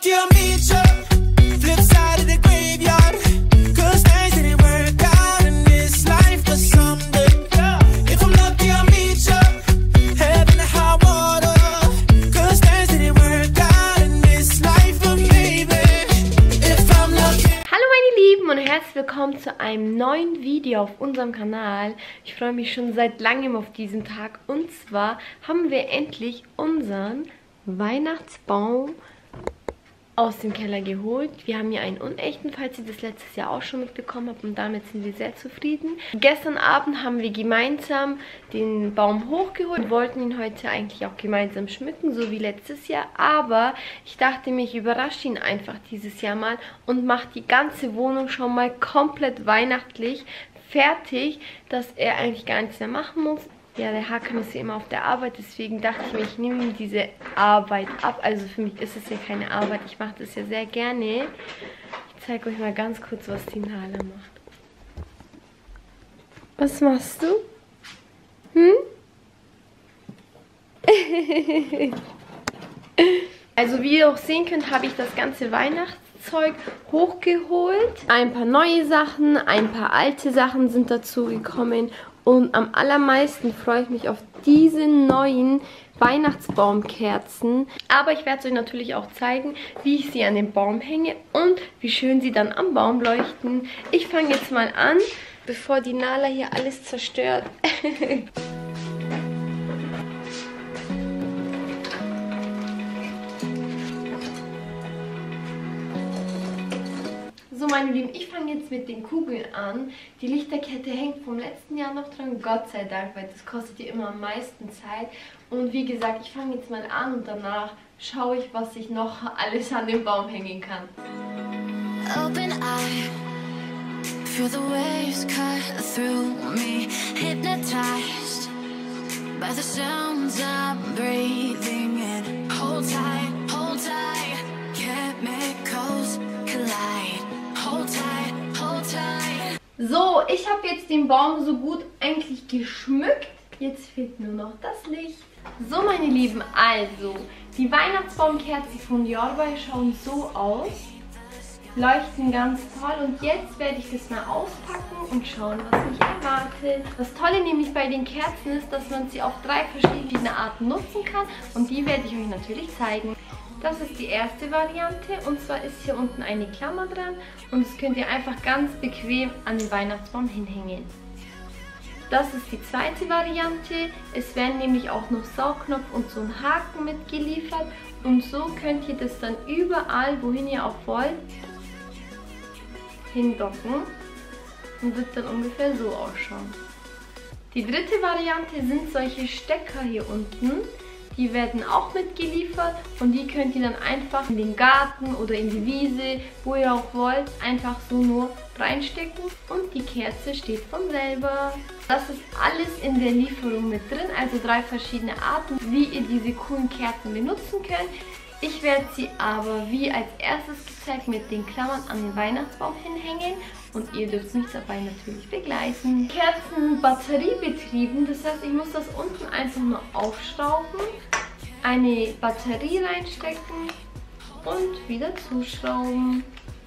lucky I'll meet you flip side of the graveyard, 'cause things didn't work out in this life, but someday if I'm lucky I'll meet you heaven and high water, 'cause things didn't work out in this life, but maybe if I'm lucky. Hallo meine Lieben und herzlich willkommen zu einem neuen Video auf unserem Kanal. Ich freue mich schon seit langem auf diesen Tag, und zwar haben wir endlich unseren Weihnachtsbaum aus dem Keller geholt. Wir haben hier einen unechten, falls ihr das letztes Jahr auch schon mitbekommen habt, und damit sind wir sehr zufrieden. Gestern Abend haben wir gemeinsam den Baum hochgeholt und wollten ihn heute eigentlich auch gemeinsam schmücken, so wie letztes Jahr. Aber ich dachte mir, ich überrasche ihn einfach dieses Jahr mal und mache die ganze Wohnung schon mal komplett weihnachtlich fertig, dass er eigentlich gar nichts mehr machen muss. Ja, der Hakan ist ja immer auf der Arbeit, deswegen dachte ich mir, ich nehme ihm diese Arbeit ab. Also für mich ist es ja keine Arbeit, ich mache das ja sehr gerne. Ich zeige euch mal ganz kurz, was die Nala macht. Was machst du? Also wie ihr auch sehen könnt, habe ich das ganze Weihnachtszeug hochgeholt. Ein paar neue Sachen, ein paar alte Sachen sind dazu gekommen. Und am allermeisten freue ich mich auf diese neuen Weihnachtsbaumkerzen. Aber ich werde es euch natürlich auch zeigen, wie ich sie an den Baum hänge und wie schön sie dann am Baum leuchten. Ich fange jetzt mal an, bevor die Nala hier alles zerstört. So meine Lieben, ich fange jetzt mit den Kugeln an. Die Lichterkette hängt vom letzten Jahr noch dran, Gott sei Dank, weil das kostet ja immer am meisten Zeit. Und wie gesagt, ich fange jetzt mal an und danach schaue ich, was ich noch alles an den Baum hängen kann. Open eye, feel the waves cut through me, hypnotized by the sounds I'm breathing in. Hold tight, chemicals collide. Hold tight, hold tight. So, ich habe jetzt den Baum so gut eigentlich geschmückt. Jetzt fehlt nur noch das Licht. So meine Lieben, also die Weihnachtsbaumkerzen von Yorbay schauen so aus. Leuchten ganz toll, und jetzt werde ich das mal auspacken und schauen, was mich erwartet. Das Tolle nämlich bei den Kerzen ist, dass man sie auf 3 verschiedene Arten nutzen kann, und die werde ich euch natürlich zeigen. Das ist die erste Variante, und zwar ist hier unten eine Klammer dran und das könnt ihr einfach ganz bequem an den Weihnachtsbaum hinhängen. Das ist die zweite Variante. Es werden nämlich auch noch Saugnopf und so ein Haken mitgeliefert, und so könnt ihr das dann überall, wohin ihr auch wollt, hindocken und wird dann ungefähr so ausschauen. Die dritte Variante sind solche Stecker hier unten. Die werden auch mitgeliefert, und die könnt ihr dann einfach in den Garten oder in die Wiese, wo ihr auch wollt, einfach so nur reinstecken, und die Kerze steht von selber. Das ist alles in der Lieferung mit drin, also 3 verschiedene Arten, wie ihr diese coolen Kerzen benutzen könnt. Ich werde sie aber, wie als erstes gezeigt, mit den Klammern an den Weihnachtsbaum hinhängen, und ihr dürft mich dabei natürlich begleiten. Kerzen sind batteriebetrieben, das heißt, ich muss das unten einfach nur aufschrauben, eine Batterie reinstecken und wieder zuschrauben.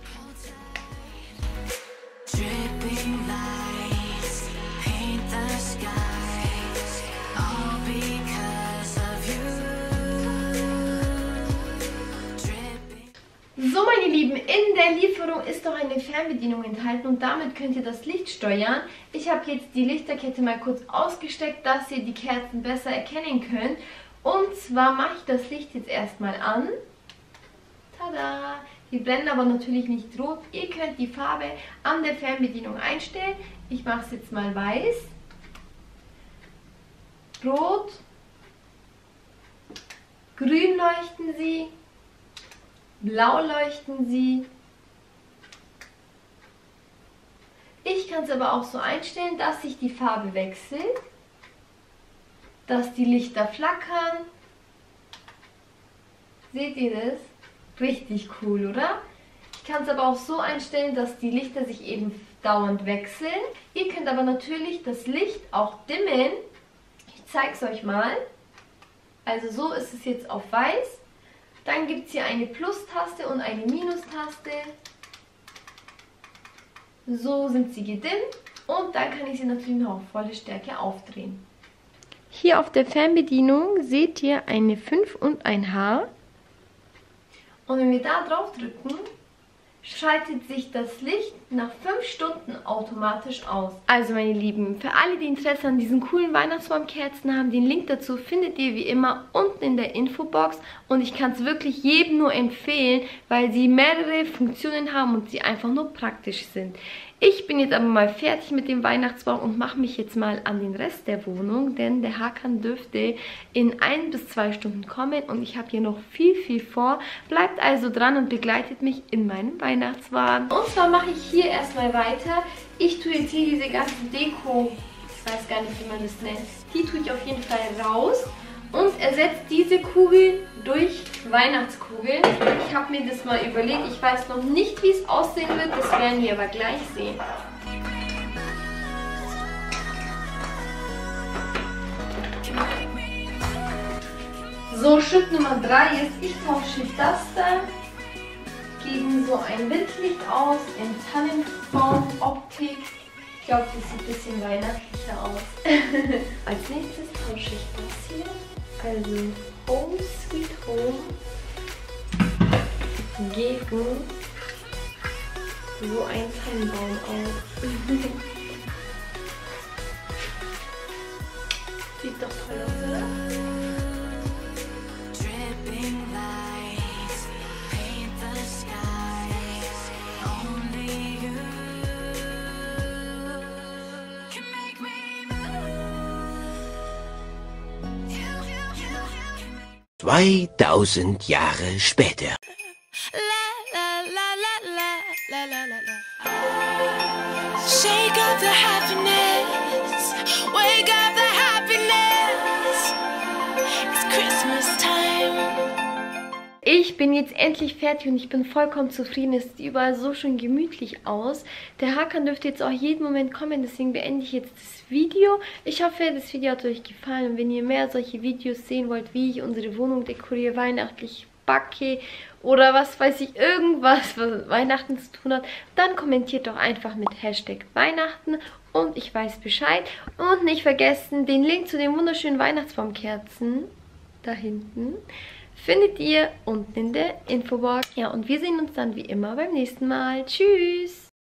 So meine Lieben, in der Lieferung ist noch eine Fernbedienung enthalten, und damit könnt ihr das Licht steuern. Ich habe jetzt die Lichterkette mal kurz ausgesteckt, dass ihr die Kerzen besser erkennen könnt. Und zwar mache ich das Licht jetzt erstmal an. Tada! Die brennen aber natürlich nicht rot. Ihr könnt die Farbe an der Fernbedienung einstellen. Ich mache es jetzt mal weiß. Rot. Grün leuchten sie. Blau leuchten sie. Ich kann es aber auch so einstellen, dass sich die Farbe wechselt, dass die Lichter flackern. Seht ihr das? Richtig cool, oder? Ich kann es aber auch so einstellen, dass die Lichter sich eben dauernd wechseln. Ihr könnt aber natürlich das Licht auch dimmen. Ich zeige es euch mal. Also so ist es jetzt auf weiß. Dann gibt es hier eine Plus-Taste und eine Minus-Taste. So sind sie gedimmt und dann kann ich sie natürlich noch auf volle Stärke aufdrehen. Hier auf der Fernbedienung seht ihr eine 5 und ein H. Und wenn wir da drauf drücken, schaltet sich das Licht nach 5 Stunden automatisch aus. Also meine Lieben, für alle, die Interesse an diesen coolen Weihnachtsbaumkerzen haben, den Link dazu findet ihr wie immer unten in der Infobox. Und ich kann es wirklich jedem nur empfehlen, weil sie mehrere Funktionen haben und sie einfach nur praktisch sind. Ich bin jetzt aber mal fertig mit dem Weihnachtsbaum und mache mich jetzt mal an den Rest der Wohnung, denn der Hakan dürfte in 1 bis 2 Stunden kommen und ich habe hier noch viel vor. Bleibt also dran und begleitet mich in meinem Weihnachtswagen. Und zwar mache ich hier erstmal weiter. Ich tue jetzt hier diese ganze Deko, ich weiß gar nicht, wie man das nennt, die tue ich auf jeden Fall raus. Und ersetzt diese Kugel durch Weihnachtskugeln. Ich habe mir das mal überlegt. Ich weiß noch nicht, wie es aussehen wird. Das werden wir aber gleich sehen. So, Schritt Nummer 3 ist, ich tausche das da gegen so ein Windlicht aus in Tannenbaum-Optik. Ich glaube, das sieht ein bisschen weihnachtlicher aus. Als nächstes tausche ich das hier. Also Home Sweet Home gegen so einen Tannenbaum aus. Sieht doch toll aus, oder? Zwei 2000 Jahre später. Shake up the happiness, wake up the happiness. It's Christmas time. Ich bin jetzt endlich fertig und ich bin vollkommen zufrieden. Es sieht überall so schön gemütlich aus. Der Hakan dürfte jetzt auch jeden Moment kommen, deswegen beende ich jetzt das Video. Ich hoffe, das Video hat euch gefallen und wenn ihr mehr solche Videos sehen wollt, wie ich unsere Wohnung dekoriere, weihnachtlich backe oder was weiß ich, irgendwas, was mit Weihnachten zu tun hat, dann kommentiert doch einfach mit Hashtag Weihnachten und ich weiß Bescheid. Und nicht vergessen, den Link zu den wunderschönen Weihnachtsbaumkerzen da hinten findet ihr unten in der Infobox. Ja, und wir sehen uns dann wie immer beim nächsten Mal. Tschüss!